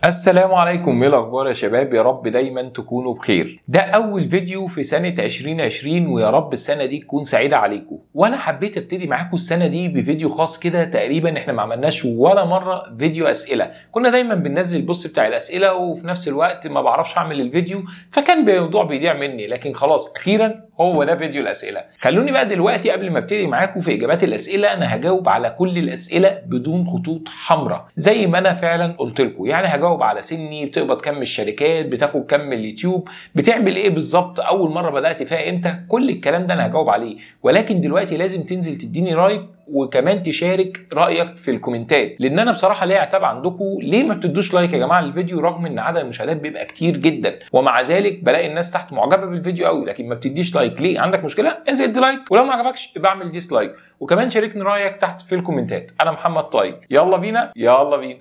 السلام عليكم، ايه الاخبار يا شباب؟ يا رب دايما تكونوا بخير. ده اول فيديو في سنة 2020 ويا رب السنة دي تكون سعيدة عليكم. وانا حبيت ابتدي معاكم السنة دي بفيديو خاص كده. تقريبا احنا ما عملناش ولا مرة فيديو اسئلة، كنا دايما بننزل البوست بتاع الاسئلة وفي نفس الوقت ما بعرفش اعمل الفيديو، فكان الموضوع بيضيع مني. لكن خلاص اخيرا هو ده فيديو الاسئلة. خلوني بقى دلوقتي قبل ما ابتدي معاكم في اجابات الاسئلة، انا هجاوب على كل الاسئلة بدون خطوط حمراء زي ما انا فعلا قلت لكم. يعني هجاوب على سني، بتقبض كم من الشركات، بتاخد كم من اليوتيوب، بتعمل ايه بالظبط، اول مره بدات فيها امتى، كل الكلام ده انا هجاوب عليه. ولكن دلوقتي لازم تنزل تديني رايك وكمان تشارك رايك في الكومنتات، لان انا بصراحه ليا عتاب عندكم. ليه ما بتدوش لايك يا جماعه للفيديو رغم ان عدد المشاهدات بيبقى كتير جدا، ومع ذلك بلاقي الناس تحت معجبه بالفيديو قوي لكن ما بتديش لايك؟ ليه؟ عندك مشكله؟ انزل ادي لايك، ولو ما عجبكش يبقى اعمل ديسلايك، وكمان شاركني رايك تحت في الكومنتات. انا محمد طيب، يلا بينا يلا بينا.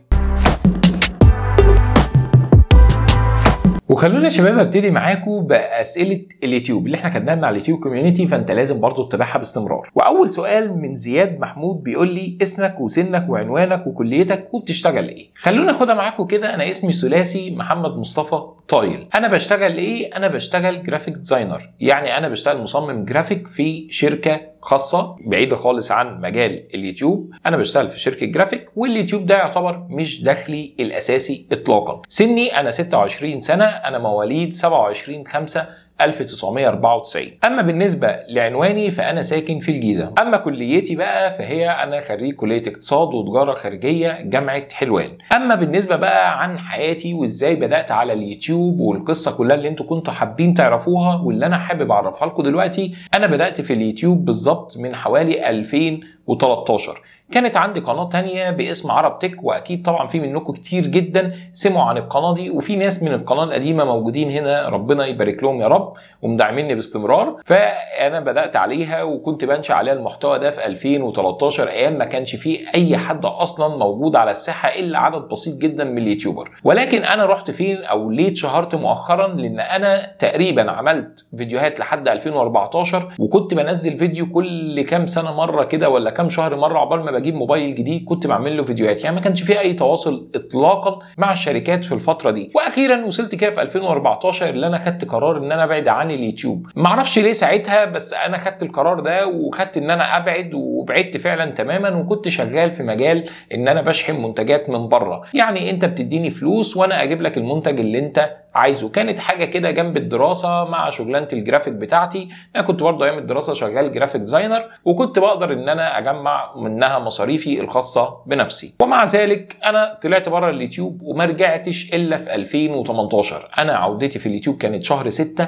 وخلونا يا شباب ابتدي معاكم باسئله اليوتيوب اللي احنا خدناها من على اليوتيوب كوميونتي، فانت لازم برضو تتابعها باستمرار. واول سؤال من زياد محمود بيقول لي اسمك وسنك وعنوانك وكليتك وبتشتغل ايه. خلونا ناخدها معاكم كده. انا اسمي ثلاثي محمد مصطفى طايل. انا بشتغل ايه؟ انا بشتغل جرافيك ديزاينر، يعني انا بشتغل مصمم جرافيك في شركه خاصه بعيده خالص عن مجال اليوتيوب. انا بشتغل في شركه جرافيك، واليوتيوب ده يعتبر مش دخلي الاساسي اطلاقا. سني انا 26 سنه، انا مواليد 27/5/1994. اما بالنسبه لعنواني فانا ساكن في الجيزه. اما كليتي بقى فهي انا خريج كليه اقتصاد وتجاره خارجيه جامعه حلوان. اما بالنسبه بقى عن حياتي وازاي بدات على اليوتيوب والقصه كلها اللي انتوا كنتوا حابين تعرفوها واللي انا حابب اعرفها لكم دلوقتي، انا بدات في اليوتيوب بالظبط من حوالي 2013. كانت عندي قناة تانية باسم عرب تك، واكيد طبعا في منكم كتير جدا سمعوا عن القناة دي، وفي ناس من القناة القديمة موجودين هنا ربنا يبارك لهم يا رب ومدعميني باستمرار. فانا بدأت عليها وكنت بنشأ عليها المحتوى ده في 2013، ايام ما كانش فيه اي حد اصلا موجود على الساحة الا عدد بسيط جدا من اليوتيوبر. ولكن انا رحت فين او ليه اتشهرت مؤخرا؟ لان انا تقريبا عملت فيديوهات لحد 2014، وكنت بنزل فيديو كل كام سنة مرة كده ولا كام شهر مرة عقبال ما بجيب موبايل جديد كنت بعمل له فيديوهات. يعني ما كانش فيه اي تواصل اطلاقا مع الشركات في الفتره دي. واخيرا وصلت كده في 2014 اللي انا خدت قرار ان انا ابعد عن اليوتيوب. ما اعرفش ليه ساعتها، بس انا خدت القرار ده وخدت ان انا ابعد، وبعدت فعلا تماما. وكنت شغال في مجال ان انا بشحن منتجات من بره، يعني انت بتديني فلوس وانا اجيب لك المنتج اللي انت عايزه. كانت حاجه كده جنب الدراسه مع شغلانه الجرافيك بتاعتي. انا كنت برضه ايام الدراسه شغال جرافيك ديزاينر، وكنت بقدر ان انا اجمع منها مصاريفي الخاصه بنفسي. ومع ذلك انا طلعت بره اليوتيوب وما رجعتش الا في 2018. انا عودتي في اليوتيوب كانت شهر 6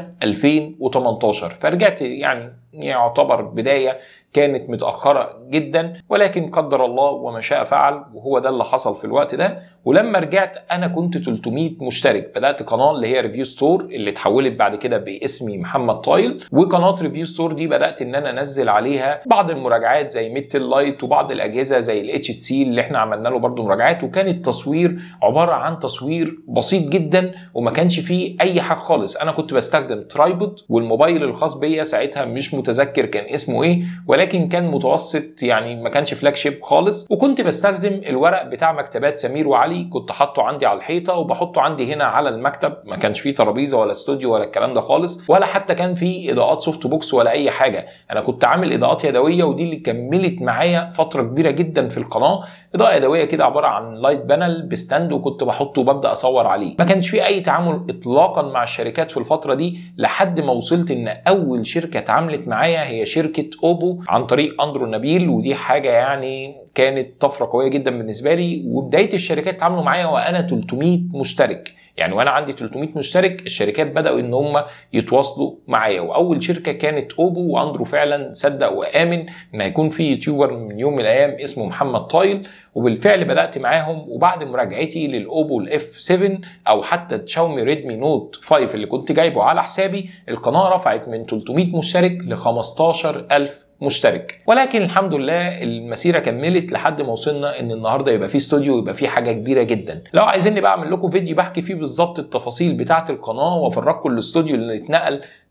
2018، فرجعت يعني يعتبر بدايه كانت متأخرة جدا، ولكن قدر الله وما شاء فعل، وهو ده اللي حصل في الوقت ده. ولما رجعت انا كنت 300 مشترك. بدأت قناة اللي هي ريفيو ستور اللي اتحولت بعد كده باسمي محمد طايل. وقناة ريفيو ستور دي بدأت ان انا انزل عليها بعض المراجعات زي ميتل لايت وبعض الاجهزة زي الاتش سي اللي احنا عملنا له برضو مراجعات. وكان التصوير عبارة عن تصوير بسيط جدا وما كانش فيه اي حاجة خالص. انا كنت بستخدم ترايبود، والموبايل الخاص بيا ساعتها مش متذكر كان اسمه ايه، ولكن كان متوسط، يعني ما كانش فلاج شيب خالص. وكنت بستخدم الورق بتاع مكتبات سمير وعلي، كنت حاطه عندي على الحيطه وبحطه عندي هنا على المكتب. ما كانش فيه ترابيزه ولا استوديو ولا الكلام ده خالص، ولا حتى كان فيه اضاءات سوفت بوكس ولا اي حاجه. انا كنت عامل اضاءات يدويه، ودي اللي كملت معايا فتره كبيره جدا في القناه. اضاءه يدويه كده عباره عن لايت بانل بستاند، وكنت بحطه وببدا اصور عليه. ما كانش فيه اي تعامل اطلاقا مع الشركات في الفتره دي، لحد ما وصلت ان اول شركه اتعاملت معايا هي شركه اوبو عن طريق اندرو نبيل. ودي حاجه يعني كانت طفره قويه جدا بالنسبه لي. وبدايه الشركات اتعاملوا معايا وانا 300 مشترك، يعني وانا عندي 300 مشترك الشركات بداوا ان هم يتواصلوا معايا. واول شركه كانت اوبو، واندرو فعلا صدق وامن ان هيكون في يوتيوبر من يوم من الايام اسمه محمد طايل. وبالفعل بدات معاهم. وبعد مراجعتي للاوبو الاف 7 او حتى تشاومي ريدمي نوت 5 اللي كنت جايبه على حسابي، القناه رفعت من 300 مشترك ل 15000 مشترك. ولكن الحمد لله المسيره كملت لحد ما وصلنا ان النهارده يبقى فيه استوديو ويبقى فيه حاجه كبيره جدا. لو عايزيني بقى اعمل لكم فيديو بحكي فيه بالظبط التفاصيل بتاعه القناه وافرجكم الاستوديو اللي اتنقل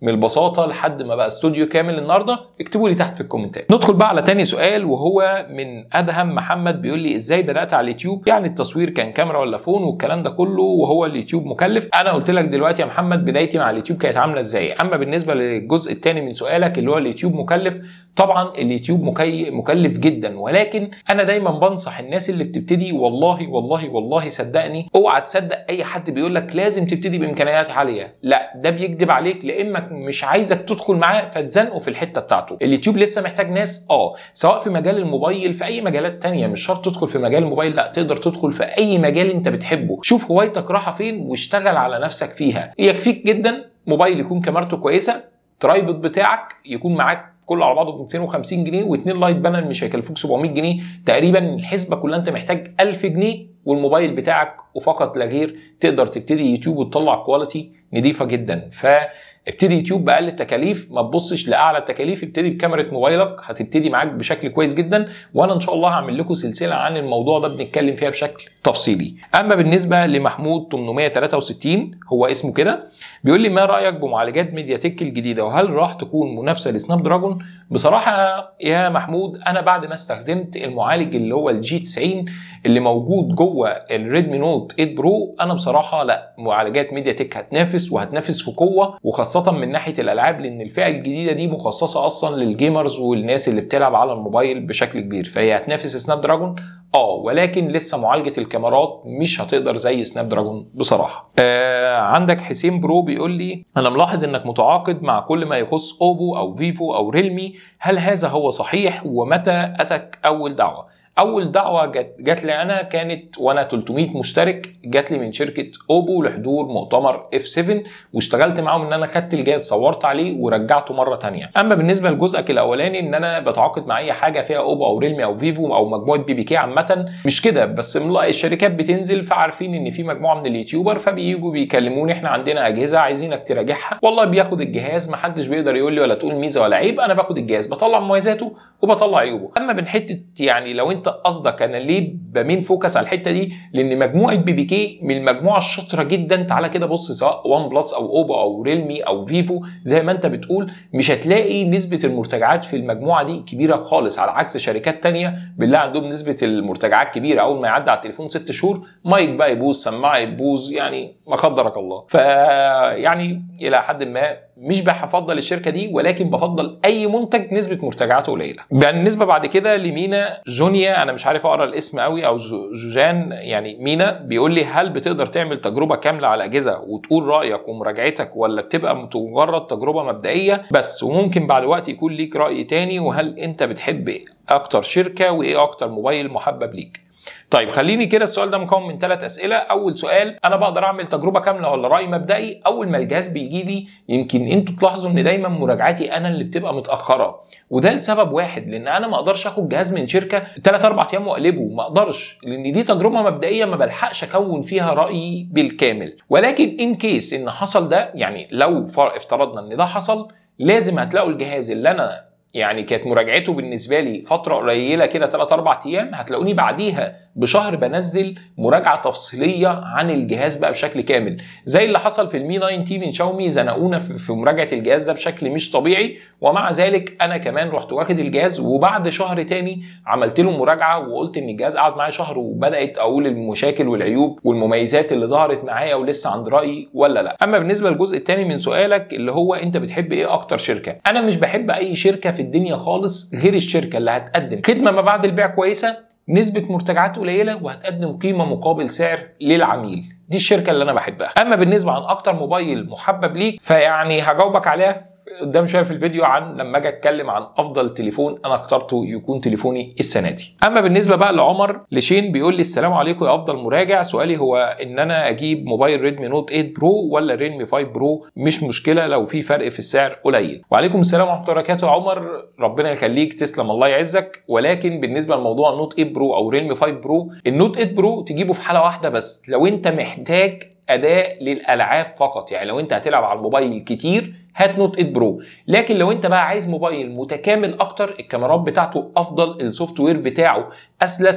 من البساطه لحد ما بقى استوديو كامل النهارده؟ اكتبوا لي تحت في الكومنتات. ندخل بقى على تاني سؤال، وهو من ادهم محمد بيقول لي ازاي بدات على اليوتيوب؟ يعني التصوير كان كاميرا ولا فون والكلام ده كله، وهو اليوتيوب مكلف؟ انا قلت لك دلوقتي يا محمد بدايتي مع اليوتيوب كانت عامله ازاي. اما بالنسبه للجزء الثاني من سؤالك اللي هو اليوتيوب مكلف، طبعا اليوتيوب مكلف جدا، ولكن انا دايما بنصح الناس اللي بتبتدي، والله والله والله صدقني اوعى تصدق اي حد بيقول لك لازم تبتدي بامكانيات عاليه. لا، ده بيكذب عليك، لانك مش عايزك تدخل معاه فتزنقه في الحته بتاعته. اليوتيوب لسه محتاج ناس سواء في مجال الموبايل، في اي مجالات تانية، مش شرط تدخل في مجال الموبايل، لا تقدر تدخل في اي مجال انت بتحبه. شوف هوايتك رايحه فين واشتغل على نفسك فيها. يكفيك جدا موبايل يكون كاميرته كويسه، ترايبود بتاعك يكون معاك كله على بعضه ب 250 جنيه، واثنين لايت بانل مش هيكلفوك 700 جنيه تقريبا. الحسبه كلها انت محتاج 1000 جنيه والموبايل بتاعك وفقط لا غير، تقدر تبتدي يوتيوب وتطلع كواليتي نظيفه جدا. فابتدي يوتيوب باقل التكاليف، ما تبصش لاعلى التكاليف، ابتدي بكاميرا موبايلك هتبتدي معاك بشكل كويس جدا. وانا ان شاء الله هعمل لكم سلسله عن الموضوع ده بنتكلم فيها بشكل تفصيلي. اما بالنسبه لمحمود 863 هو اسمه كده، بيقول لي ما رايك بمعالجات ميديا تك الجديده، وهل راح تكون منافسه لسناب دراجون؟ بصراحه يا محمود انا بعد ما استخدمت المعالج اللي هو الجي 90 اللي موجود جوه الريدمي نوت 8 برو، انا بصراحه لا، معالجات ميديا تك هتنافس وهتنافس في قوه، وخاصه من ناحيه الالعاب، لان الفئه الجديده دي مخصصه اصلا للجيمرز والناس اللي بتلعب على الموبايل بشكل كبير، فهي هتنافس سناب دراجون ولكن لسه معالجه الكاميرات مش هتقدر زي سناب دراجون بصراحه. عندك حسين برو بيقول لي انا ملاحظ انك متعاقد مع كل ما يخص اوبو او فيفو او ريلمي، هل هذا هو صحيح؟ ومتى اتك اول دعوه؟ اول دعوه جات لي انا كانت وانا 300 مشترك، جات لي من شركه اوبو لحضور مؤتمر F7، واشتغلت معاهم ان انا خدت الجهاز صورت عليه ورجعته مره ثانيه. اما بالنسبه لجزءك الاولاني ان انا بتعاقد مع اي حاجه فيها اوبو او ريلمي او فيفو او مجموعه BBK عامه، مش كده بس، الشركات بتنزل فعارفين ان في مجموعه من اليوتيوبر فبييجوا بيكلموني احنا عندنا اجهزه عايزينك تراجعها، والله بياخد الجهاز، محدش بيقدر يقول لي ولا تقول ميزه ولا عيب، انا باخد الجهاز بطلع مميزاته وبطلع عيوبه. اما من حته يعني لو انت قصدك انا ليه بمين فوكس على الحته دي، لان مجموعه BBK من المجموعه الشاطره جدا. تعالى كده بص، سواء وان بلس او اوبو او ريلمي او فيفو زي ما انت بتقول، مش هتلاقي نسبه المرتجعات في المجموعه دي كبيره خالص، على عكس شركات تانية بالله عندهم نسبه المرتجعات كبيره. اول ما يعدي على التليفون 6 شهور مايك بقى يبوظ، سماعه يبوظ، يعني ما قدرك الله. فيعني الى حد ما مش بفضل الشركه دي، ولكن بفضل اي منتج نسبه مرتجعاته قليله. بالنسبه بعد كده لمينا جونيا، انا مش عارف اقرا الاسم قوي، او جوجان يعني مينا، بيقول لي هل بتقدر تعمل تجربه كامله على اجهزه وتقول رايك ومراجعتك، ولا بتبقى مجرد تجربه مبدئيه بس وممكن بعد وقت يكون ليك راي تاني؟ وهل انت بتحب اكتر شركه، وايه اكتر موبايل محبب ليك؟ طيب خليني كده، السؤال ده مكون من 3 اسئله. اول سؤال، انا بقدر اعمل تجربه كامله ولا راي مبدئي؟ اول ما الجهاز بيجي لي يمكن انتوا تلاحظوا ان دايما مراجعتي انا اللي بتبقى متاخره، وده لسبب واحد، لان انا ما اقدرش اخد جهاز من شركه 3-4 ايام واقلبه، ما اقدرش، لان دي تجربه مبدئيه ما بلحقش اكون فيها رايي بالكامل. ولكن ان كيس ان حصل ده، يعني لو افترضنا ان ده حصل، لازم هتلاقوا الجهاز اللي انا يعني كانت مراجعته بالنسبه لي فتره قليله كده 3-4 ايام، هتلاقوني بعديها بشهر بنزل مراجعه تفصيليه عن الجهاز بقى بشكل كامل، زي اللي حصل في المي 9 تي من شاومي، زنقونا في مراجعه الجهاز ده بشكل مش طبيعي. ومع ذلك انا كمان رحت واخد الجهاز، وبعد شهر تاني عملت له مراجعه وقلت ان الجهاز قعد معايا شهر، وبدات اقول المشاكل والعيوب والمميزات اللي ظهرت معايا ولسه عند رايي ولا لا. اما بالنسبه للجزء الثاني من سؤالك اللي هو انت بتحب ايه اكتر شركه، انا مش بحب اي شركه في الدنيا خالص غير الشركه اللي هتقدم خدمه ما بعد البيع كويسه، نسبة مرتجعات قليلة، وهتقدم قيمة مقابل سعر للعميل. دي الشركة اللي أنا بحبها. أما بالنسبة عن أكتر موبايل محبب ليك، فيعني هجاوبك عليها قدام شويه في الفيديو، عن لما اجي اتكلم عن افضل تليفون انا اخترته يكون تليفوني السنه دي. اما بالنسبه بقى لعمر لشين، بيقول لي السلام عليكم يا افضل مراجع، سؤالي هو ان انا اجيب موبايل ريدمي نوت 8 برو ولا ريدمي 5 برو، مش مشكله لو في فرق في السعر قليل. وعليكم السلام ورحمه الله وبركاته يا عمر، ربنا يخليك، تسلم الله يعزك. ولكن بالنسبه لموضوع النوت 8 برو او ريدمي 5 برو، النوت 8 برو تجيبه في حاله واحده بس، لو انت محتاج اداء للالعاب فقط، يعني لو انت هتلعب على الموبايل كتير هات نوت 8 برو. لكن لو انت بقى عايز موبايل متكامل اكتر، الكاميرات بتاعته افضل، السوفت وير بتاعه اسلس،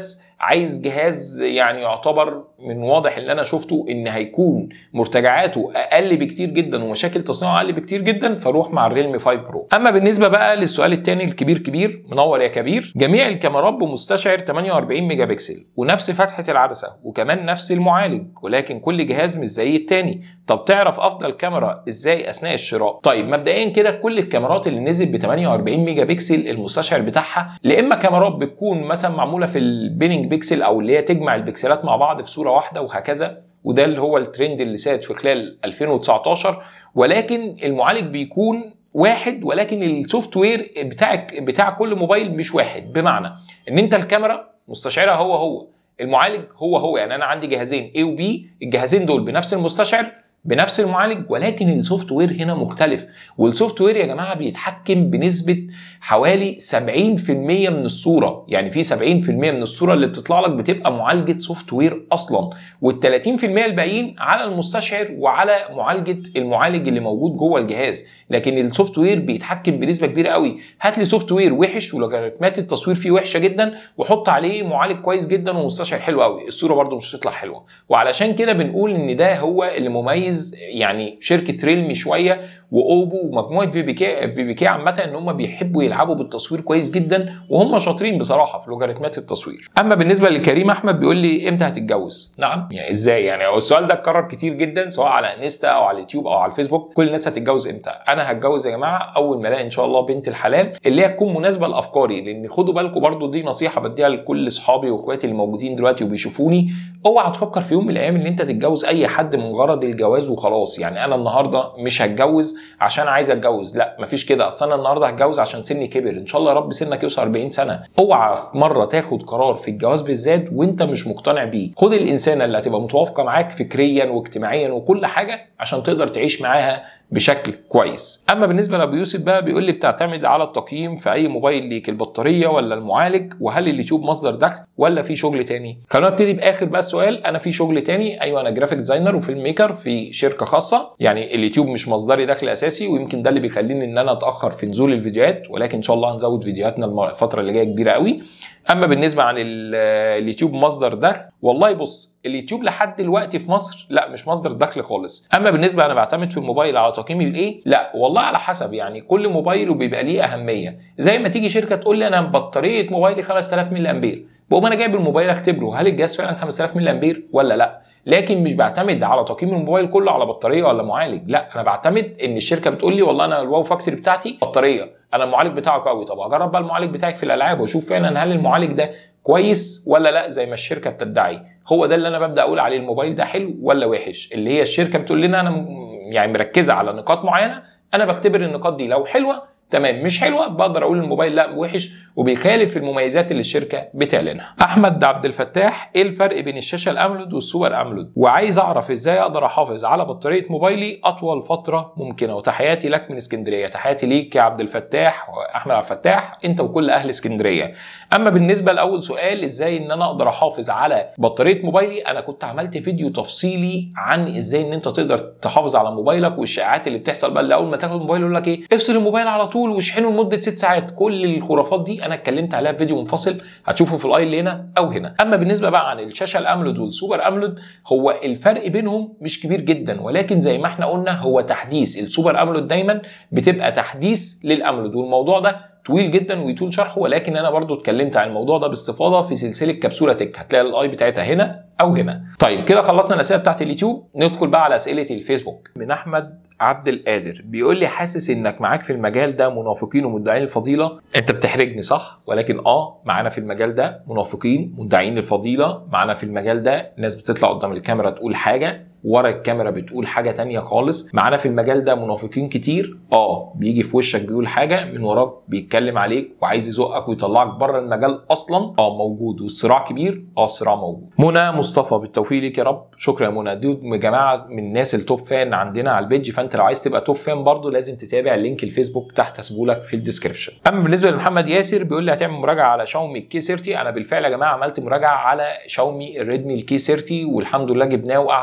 عايز جهاز يعني يعتبر من واضح اللي انا شفته ان هيكون مرتجعاته اقل بكتير جدا ومشاكل تصنيعه اقل بكتير جدا، فروح مع الريلمي 5 برو. اما بالنسبه بقى للسؤال الثاني الكبير كبير منور يا كبير، جميع الكاميرات بمستشعر 48 ميجا بكسل ونفس فتحه العدسه وكمان نفس المعالج، ولكن كل جهاز مش زي الثاني. طب تعرف افضل كاميرا ازاي اثناء الشراء؟ طيب مبدئيا كده كل الكاميرات اللي نزلت ب 48 ميجا بكسل المستشعر بتاعها لا اما كاميرات بتكون مثلا معموله في البيننج بيكسل او اللي هي تجمع البكسلات مع بعض في صوره واحده وهكذا، وده اللي هو الترند اللي ساد في خلال 2019، ولكن المعالج بيكون واحد ولكن السوفت وير بتاع كل موبايل مش واحد، بمعنى ان انت الكاميرا مستشعرها هو المعالج هو يعني انا عندي جهازين A و B، الجهازين دول بنفس المستشعر بنفس المعالج، ولكن السوفت وير هنا مختلف. والسوفت وير يا جماعه بيتحكم بنسبه حوالي 70% من الصوره، يعني في 70% من الصوره اللي بتطلع لك بتبقى معالجه سوفت وير اصلا، وال30% الباقيين على المستشعر وعلى معالجه المعالج اللي موجود جوه الجهاز. لكن السوفت وير بيتحكم بنسبه كبيره قوي. هات لي سوفت وير وحش ولوجاريتمات التصوير فيه وحشه جدا وحط عليه معالج كويس جدا ومستشعر حلو قوي، الصوره برده مش هتطلع حلوه. وعلشان كده بنقول ان ده هو اللي مميز يعني شركه ريلمي شويه واوبو ومجموعه في بي كي عامه، ان هم بيحبوا يلعبوا بالتصوير كويس جدا وهم شاطرين بصراحه في لوجاريتمات التصوير. اما بالنسبه لكريم احمد بيقول لي امتى هتتجوز؟ نعم يعني ازاي يعني؟ هو السؤال ده اتكرر كتير جدا سواء على انستا او على اليوتيوب او على الفيسبوك، كل الناس هتتجوز امتى؟ انا هتجوز يا جماعه اول ما الاقي ان شاء الله بنت الحلال اللي هي تكون مناسبه لافكاري، لان خدوا بالكم برضو دي نصيحه بديها لكل اصحابي واخواتي اللي موجودين دلوقتي وبيشوفوني، اوعى تفكر في يوم من الايام ان انت تتجوز اي حد من غرض الجواز وخلاص. يعني انا النهارده مش هتجوز عشان عايز اتجوز، لا مفيش كده، اصل انا النهارده هتجوز عشان سني كبر، ان شاء الله يا رب سنك يوصل 40 سنه. اوعى في مره تاخد قرار في الجواز بالذات وانت مش مقتنع بيه، خد الانسانه اللي هتبقى متوافقه معاك فكريا واجتماعيا وكل حاجه عشان تقدر تعيش معاها بشكل كويس. اما بالنسبه لابو يوسف بقى بيقول لي بتعتمد على التقييم في اي موبايل ليك، البطاريه ولا المعالج، وهل اليوتيوب مصدر دخل ولا في شغل تاني؟ خلونا نبتدي باخر بقى السؤال. انا في شغل تاني، ايوه انا جرافيك ديزاينر وفيلم ميكر في شركه خاصه، يعني اليوتيوب مش مصدري دخل اساسي، ويمكن ده اللي بيخليني ان انا اتاخر في نزول الفيديوهات، ولكن ان شاء الله هنزود فيديوهاتنا الفتره اللي جايه كبيره قوي. اما بالنسبه عن اليوتيوب مصدر دخل، والله بص اليوتيوب لحد دلوقتي في مصر لا مش مصدر دخل خالص. اما بالنسبه انا بعتمد في الموبايل على تقييمي بايه، لا والله على حسب، يعني كل موبايل وبيبقى ليه اهميه. زي ما تيجي شركه تقول لي انا بطاريه موبايلي 5000 ملي امبير، بقوم انا جايب الموبايل اختبره هل الجهاز فعلا 5000 ملي امبير ولا لا. لكن مش بعتمد على تقييم الموبايل كله على بطاريه ولا معالج، لا انا بعتمد ان الشركه بتقول لي والله انا الواو فاكتوري بتاعتي بطاريه، انا المعالج بتاعك قوي، طب اجرب بقى المعالج بتاعك في الالعاب واشوف فعلا هل المعالج ده كويس ولا لا زي ما الشركه بتدعي. هو ده اللي انا ببدا اقول عليه الموبايل ده حلو ولا وحش، اللي هي الشركه بتقول لنا انا يعني مركزه على نقاط معينه، انا بختبر النقاط دي، لو حلوه تمام، مش حلوه بقدر اقول الموبايل لا وحش وبيخالف المميزات اللي الشركه بتعلنها. احمد عبد الفتاح، ايه الفرق بين الشاشه الاموليد والسوبر اموليد؟ وعايز اعرف ازاي اقدر احافظ على بطاريه موبايلي اطول فتره ممكنه، وتحياتي لك من اسكندريه. تحياتي ليك يا عبد الفتاح واحمد عبد الفتاح انت وكل اهل اسكندريه. اما بالنسبه لاول سؤال ازاي ان انا اقدر احافظ على بطاريه موبايلي، انا كنت عملت فيديو تفصيلي عن ازاي ان انت تقدر تحافظ على موبايلك والشائعات اللي بتحصل بقى اللي اول ما تاخد الموبايل يقول لك ايه افصل الموبايل على طول واشحنه لمده 6 ساعات، كل الخرافات دي انا اتكلمت عليها في فيديو منفصل هتشوفه في الاي اللي هنا او هنا. اما بالنسبه بقى عن الشاشه الاموليد والسوبر اموليد، هو الفرق بينهم مش كبير جدا، ولكن زي ما احنا قلنا هو تحديث. السوبر اموليد دايما بتبقى تحديث للاموليد، والموضوع ده طويل جدا ويطول شرحه، ولكن انا برضو اتكلمت عن الموضوع ده باستفاضه في سلسله كبسوله تك، هتلاقي الاي بتاعتها هنا او هنا. طيب كده خلصنا الاسئله بتاعت اليوتيوب، ندخل بقى على اسئله الفيسبوك. من احمد عبد القادر بيقول لي حاسس انك معاك في المجال ده منافقين ومدعين الفضيله. انت بتحرجني صح، ولكن معانا في المجال ده منافقين مدعين الفضيله، معانا في المجال ده ناس بتطلع قدام الكاميرا تقول حاجه ورا الكاميرا بتقول حاجه تانية خالص، معانا في المجال ده منافقين كتير، بيجي في وشك بيقول حاجه من وراك بيتكلم عليك وعايز يزقك ويطلعك بره المجال اصلا، موجود، والصراع كبير، الصراع موجود. منى مصطفى، بالتوفيق ليك يا رب. شكرا يا منى، دي يا جماعه من الناس التوب فان عندنا على البيج، فانت لو عايز تبقى توب فان برضو لازم تتابع لينك الفيسبوك تحت هسيبهولك في الديسكربشن. اما بالنسبه لمحمد ياسر بيقول لي هتعمل مراجعه على شاومي الكي 30، انا بالفعل يا جماعه عملت مراجعه على شاومي الريدمي الكي 30 والحمد لله جبناه وقعد معانا هنا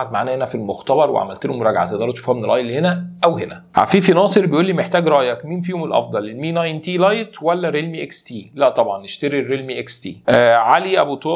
في المختبر وعملت له مراجعه، تقدروا تشوفوها من اللاين هنا او هنا. عفيفي ناصر بيقول لي محتاج رايك مين فيهم الافضل، المي 9 تي لايت ولا ريلمي اكس تي؟ لا طبعا اشتري الريلمي اكس تي. علي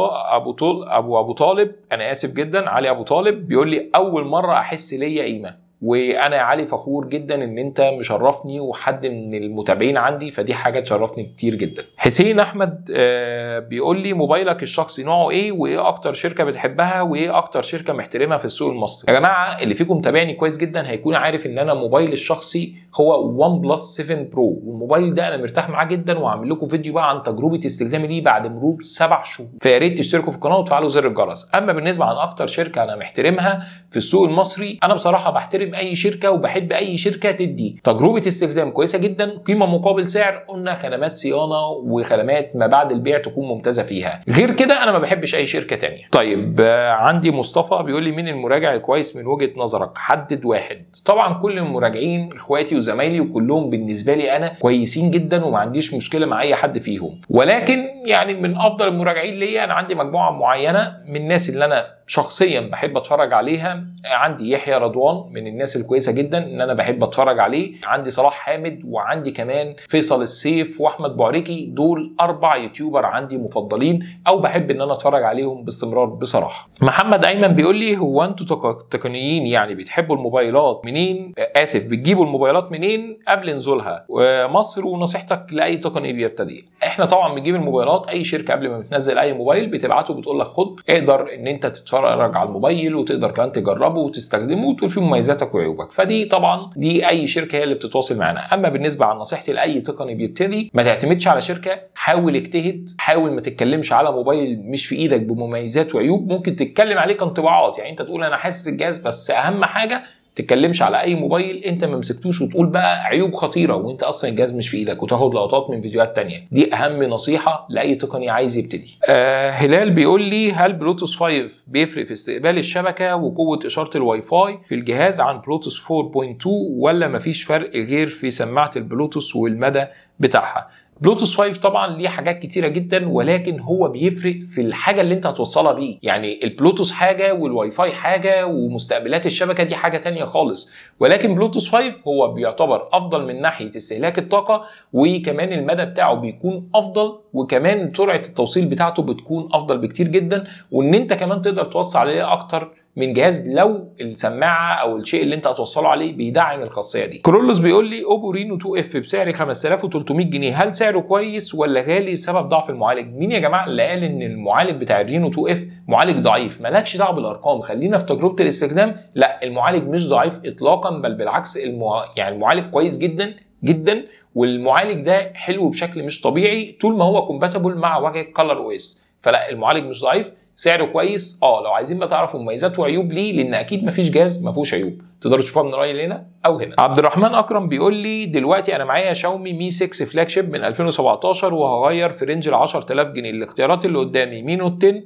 ابو طالب، انا اسف جدا، علي ابو طالب بيقول لي اول مره احس ليا قيمه، وانا يا علي فخور جدا ان انت مشرفني وحد من المتابعين عندي، فدي حاجه تشرفني كتير جدا. حسين احمد بيقول لي موبايلك الشخصي نوعه ايه، وايه اكتر شركه بتحبها، وايه اكتر شركه محترمها في السوق المصري؟ يا جماعه اللي فيكم متابعني كويس جدا هيكون عارف ان انا موبايلي الشخصي هو ون بلس 7 برو، والموبايل ده انا مرتاح معاه جدا، وهعمل لكم فيديو بقى عن تجربه استخدامي ليه بعد مرور 7 شهور، فيا ريت تشتركوا في القناه وتفعلوا زر الجرس. اما بالنسبه عن اكتر شركه انا محترمها في السوق المصري، انا بصراحه بحترم اي شركه وبحب اي شركه تدي تجربه استخدام كويسه جدا، قيمه مقابل سعر، قلنا خدمات صيانه وخدمات ما بعد البيع تكون ممتازه فيها، غير كده انا ما بحبش اي شركه تانية. طيب عندي مصطفى بيقول لي مين المراجع الكويس من وجهه نظرك؟ حدد واحد. طبعا كل المراجعين اخواتي وزمايلي وكلهم بالنسبه لي انا كويسين جدا وما عنديش مشكله مع اي حد فيهم، ولكن يعني من افضل المراجعين ليا انا عندي مجموعه معينه من الناس اللي انا شخصيا بحب اتفرج عليها. عندي يحيى رضوان من الناس الكويسه جدا ان انا بحب اتفرج عليه، عندي صلاح حامد، وعندي كمان فيصل السيف واحمد بوعريكي، دول 4 يوتيوبر عندي مفضلين او بحب ان انا اتفرج عليهم باستمرار بصراحه. محمد ايمن بيقول لي هو انتوا تقنيين يعني بتحبوا الموبايلات منين، بتجيبوا الموبايلات منين قبل نزولها مصر، ونصيحتك لاي تقني بيبتدي؟ احنا طبعا بنجيب الموبايلات، اي شركه قبل ما بتنزل اي موبايل بتبعته بتقول لك خد اقدر ان انت تتفرج على الموبايل وتقدر كمان تجربه وتستخدمه وتقول فيه مميزاتك وعيوبك، فدي طبعا دي اي شركه هي اللي بتتواصل معانا. اما بالنسبه عن نصيحتي لاي تقني بيبتدي، ما تعتمدش على شركه، حاول اجتهد، حاول ما تتكلمش على موبايل مش في ايدك بمميزات وعيوب، ممكن تتكلم عليه كانطباعات، يعني انت تقول انا حاسس الجهاز، بس اهم حاجه تتكلمش على اي موبايل انت ما مسكتوش وتقول بقى عيوب خطيره وانت اصلا الجهاز مش في ايدك وتاخد لقطات من فيديوهات تانية. دي اهم نصيحه لاي تقني عايز يبتدي. هلال بيقول لي هل بلوتوث 5 بيفرق في استقبال الشبكه وقوه اشاره الواي فاي في الجهاز عن بلوتوث 4.2 ولا مفيش فرق غير في سماعه البلوتوث والمدى بتاعها؟ بلوتوث 5 طبعا ليه حاجات كتيره جدا، ولكن هو بيفرق في الحاجه اللي انت هتوصلها بيه، يعني البلوتوث حاجه والواي فاي حاجه ومستقبلات الشبكه دي حاجه تانية خالص، ولكن بلوتوث 5 هو بيعتبر افضل من ناحيه استهلاك الطاقه، وكمان المدى بتاعه بيكون افضل، وكمان سرعه التوصيل بتاعته بتكون افضل بكتير جدا، وان انت كمان تقدر توصل عليه اكتر من جهاز لو السماعه او الشيء اللي انت هتوصله عليه بيدعم الخاصيه دي. كرولوس بيقول لي اوبو رينو 2 اف بسعر 5300 جنيه، هل سعره كويس ولا غالي بسبب ضعف المعالج؟ مين يا جماعه اللي قال ان المعالج بتاع الرينو 2 اف معالج ضعيف؟ مالكش دعوه بالارقام، خلينا في تجربه الاستخدام. لا المعالج مش ضعيف اطلاقا، بل بالعكس يعني المعالج كويس جدا جدا، والمعالج ده حلو بشكل مش طبيعي طول ما هو كومباتبل مع واجهه كلر او اس، فلا المعالج مش ضعيف، سعره كويس. لو عايزين بقى تعرفوا مميزات وعيوب ليه، لان اكيد مفيش جهاز ما فيهوش عيوب، تقدروا تشوفوها من رايي هنا او هنا. عبد الرحمن اكرم بيقول لي دلوقتي انا معايا شاومي مي 6 فلاج شيب من 2017 وهغير في رينج ال 10000 جنيه، الاختيارات اللي قدامي مي نوت 10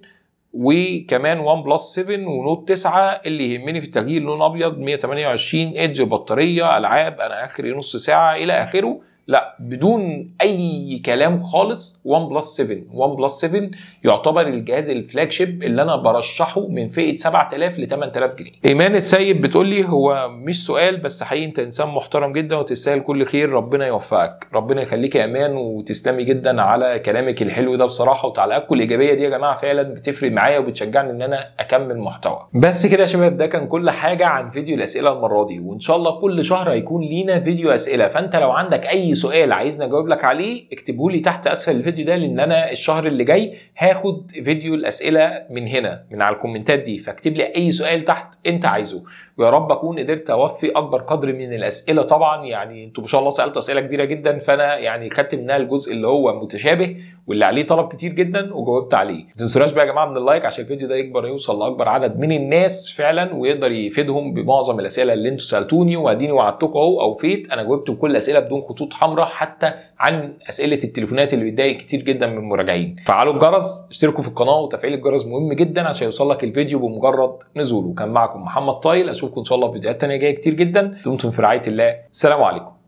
وكمان ون بلس 7 ونوت 9، اللي يهمني في التغيير لون ابيض، 128 ايدج، بطاريه، العاب، انا اخري نص ساعه الى اخره. لا بدون اي كلام خالص، ون بلس 7 يعتبر الجهاز الفلاج شيب اللي انا برشحه من فئه 7000 ل 8000 جنيه. ايمان السيد بتقول لي هو مش سؤال بس حقيقي انت انسان محترم جدا وتستاهل كل خير، ربنا يوفقك. ربنا يخليك يا ايمان، وتسلمي جدا على كلامك الحلو ده بصراحه، وتعليقاتكم الايجابيه دي يا جماعه فعلا بتفرق معايا وبتشجعني ان انا اكمل محتوى. بس كده يا شباب، ده كان كل حاجه عن فيديو الاسئله المره دي، وان شاء الله كل شهر هيكون لينا فيديو اسئله، فانت لو عندك اي سؤال عايزني اجاوب لك عليه اكتبه لي تحت اسفل الفيديو ده، لان انا الشهر اللي جاي هاخد فيديو الاسئله من هنا من على الكومنتات دي، فاكتب لي اي سؤال تحت انت عايزه، ويا رب اكون قدرت اوفي اكبر قدر من الاسئله. طبعا يعني انتوا ما شاء الله سالتوا اسئله كبيره جدا، فانا يعني خدت منها الجزء اللي هو متشابه واللي عليه طلب كتير جدا وجاوبت عليه. ما تنسوناش بقى يا جماعه من اللايك عشان الفيديو ده يكبر يوصل لاكبر عدد من الناس فعلا، ويقدر يفيدهم بمعظم الاسئله اللي انتوا سالتوني، واديني وعدتكم اهو اوفيت، انا جاوبت بكل الاسئله بدون خطوط حمراء، حتى عن اسئله التليفونات اللي بتضايق كتير جدا من المراجعين. فعلوا الجرس، اشتركوا في القناه، وتفعيل الجرس مهم جدا عشان يوصل لك الفيديو بمجرد نزوله. كان معكم محمد طايل، اشوفكم ان شاء الله في فيديوهات تانيه جايه كتير جدا. دمتم في رعايه الله، السلام عليكم.